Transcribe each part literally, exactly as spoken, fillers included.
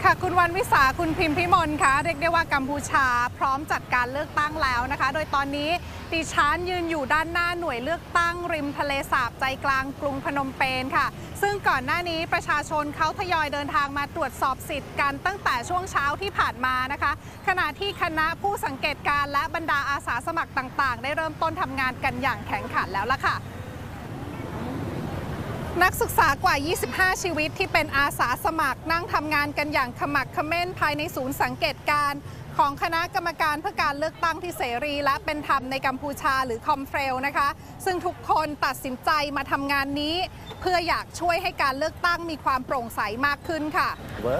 ค่ะคุณวันวิสาคุณพิมพิมลคะเรียกได้ว่ากัมพูชาพร้อมจัดการเลือกตั้งแล้วนะคะโดยตอนนี้ดิฉันยืนอยู่ด้านหน้าหน่วยเลือกตั้งริมทะเลสาบใจกลางกรุงพนมเปญค่ะซึ่งก่อนหน้านี้ประชาชนเขาทยอยเดินทางมาตรวจสอบสิทธิ์กันตั้งแต่ช่วงเช้าที่ผ่านมานะคะขณะที่คณะผู้สังเกตการและบรรดาอาสาสมัครต่างๆได้เริ่มต้นทำงานกันอย่างแข็งขันแล้วล่ะค่ะนักศึกษากว่า ยี่สิบห้า ชีวิตที่เป็นอาสาสมัครนั่งทำงานกันอย่างขมักเขม้นภายในศูนย์สังเกตการณ์ของคณะกรรมการเพื่อการเลือกตั้งที่เสรีและเป็นธรรมในกัมพูชาหรือคอมเฟลนะคะซึ่งทุกคนตัดสินใจมาทำงานนี้เพื่ออยากช่วยให้การเลือกตั้งมีความโปร่งใสมากขึ้นค่ะ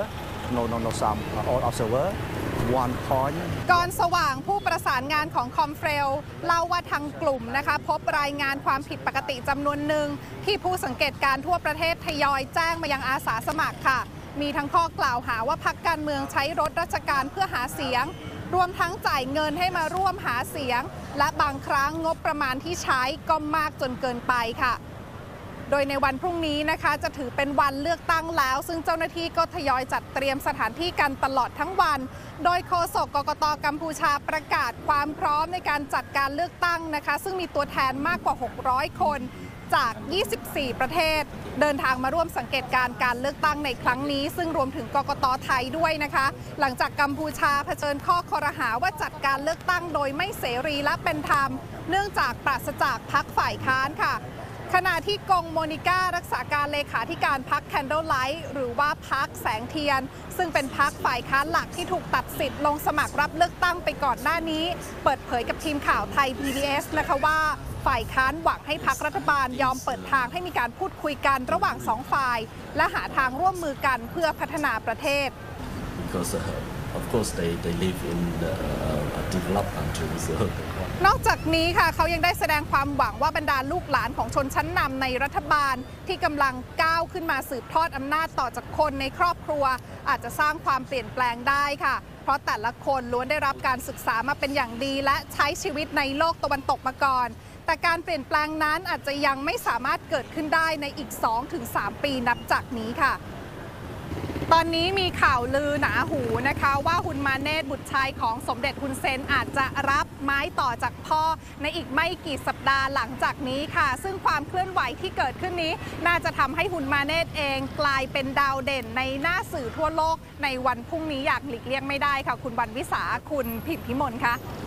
no no no some all observer one point ก่อนสว่างผู้ประสานงานของคอมเฟลเล่าว่าทางกลุ่มนะคะพบรายงานความผิดปกติจำนวนหนึ่งที่ผู้สังเกตการทั่วประเทศทยอยแจ้งมายังอาสาสมัครค่ะมีทั้งข้อกล่าวหาว่าพรรคการเมืองใช้รถราชการเพื่อหาเสียงรวมทั้งจ่ายเงินให้มาร่วมหาเสียงและบางครั้งงบประมาณที่ใช้ก็มากจนเกินไปค่ะโดยในวันพรุ่งนี้นะคะจะถือเป็นวันเลือกตั้งแล้วซึ่งเจ้าหน้าที่ก็ทยอยจัดเตรียมสถานที่กันตลอดทั้งวันโดยโฆษกกกต.กัมพูชาประกาศความพร้อมในการจัดการเลือกตั้งนะคะซึ่งมีตัวแทนมากกว่าหกร้อยคนจากยี่สิบสี่ประเทศเดินทางมาร่วมสังเกตการการเลือกตั้งในครั้งนี้ซึ่งรวมถึงกกต.ไทยด้วยนะคะหลังจากกัมพูชาเผชิญข้อคอรหาว่าจัดการเลือกตั้งโดยไม่เสรีและเป็นธรรมเนื่องจากปราศจากพรรคฝ่ายค้านค่ะขณะที่กงโมนิก้ารักษาการเลขาธิการพรรคแคนเดลไลท์หรือว่าพรรคแสงเทียนซึ่งเป็นพรรคฝ่ายค้านหลักที่ถูกตัดสิทธิ์ลงสมัครรับเลือกตั้งไปก่อนหน้านี้เปิดเผยกับทีมข่าวไทย พี บี เอส นะคะว่าฝ่ายค้านหวังให้พรรครัฐบาลยอมเปิดทางให้มีการพูดคุยกันระหว่างสองฝ่ายและหาทางร่วมมือกันเพื่อพัฒนาประเทศ Because, uh, of course they they live in the uh, developed countries. So นอกจากนี้ค่ะเขายังได้แสดงความหวังว่าบรรดาลูกหลานของชนชั้นนำในรัฐบาลที่กำลังก้าวขึ้นมาสืบทอดอำนาจต่อจากคนในครอบครัวอาจจะสร้างความเปลี่ยนแปลงได้ค่ะเพราะแต่ละคนล้วนได้รับการศึกษามาเป็นอย่างดีและใช้ชีวิตในโลกตะวันตกมาก่อนแต่การเปลี่ยนแปลงนั้นอาจจะยังไม่สามารถเกิดขึ้นได้ในอีก สองถึงสาม ปีนับจากนี้ค่ะตอนนี้มีข่าวลือหนาหูนะคะว่าฮุนมาเนตบุตรชายของสมเด็จฮุนเซนอาจจะรับไม้ต่อจากพ่อในอีกไม่กี่สัปดาห์หลังจากนี้ค่ะซึ่งความเคลื่อนไหวที่เกิดขึ้นนี้น่าจะทำให้ฮุนมาเนตเองกลายเป็นดาวเด่นในหน้าสื่อทั่วโลกในวันพรุ่งนี้อย่างหลีกเลี่ยงไม่ได้ค่ะคุณวันวิสาคุณพิมพิมลค่ะ